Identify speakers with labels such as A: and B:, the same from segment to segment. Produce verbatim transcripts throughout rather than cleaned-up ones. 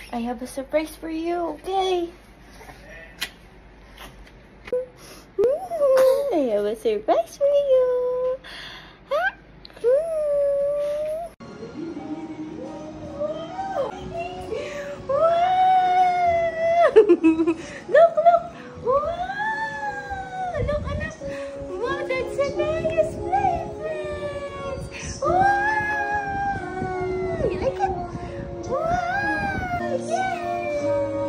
A: I have a surprise for you, okay? I have a surprise for you. Look, look! Wow! Look, anak! Wow, that's Hanaya's flavors! Wow! You like it? Wow! Yay!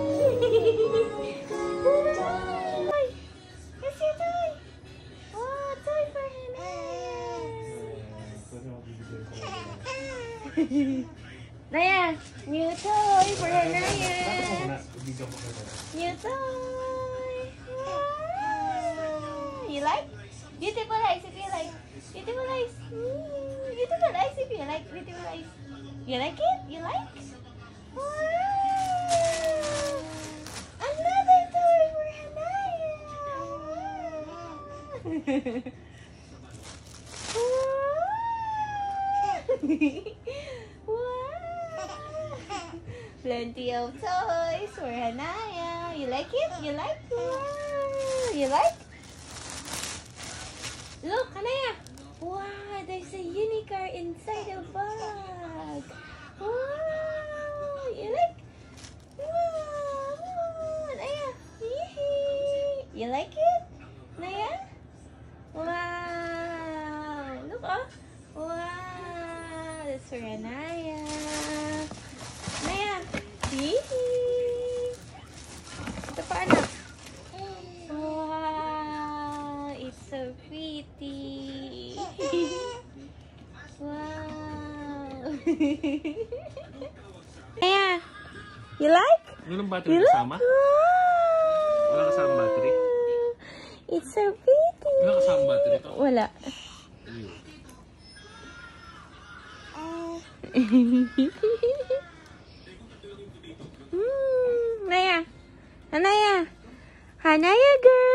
A: Wow! It's your toy! Wow, toy for Hanaya! Naya, new toy for Hanaya! New toy! Wow! You like? Beautiful eyes if you like. Beautiful eyes. Mm, beautiful eyes if you like. Beautiful eyes. You like it? You like? Wow! Another toy for Hanaya! Wow! Wow! Plenty of toys for Hanaya. You like it? You like? Wow! You like? Look, Hanaya! Wow, there's a unicorn inside the bag. Wow! You like? Wow! Hanaya! Yee-hee! You like it? Hanaya? Wow! Look, oh! Wow! That's for Hanaya. Hanaya! Yee-hee! Ito pa, anak. Wow! It's so pretty. Wow! Hanaya! You like?
B: Walang battery kasama?
A: Wow!
B: Wala kasama battery?
A: It's so pretty.
B: Wala kasama battery ito?
A: Wala. Hmm, Hanaya. Hanaya. Hanaya girl.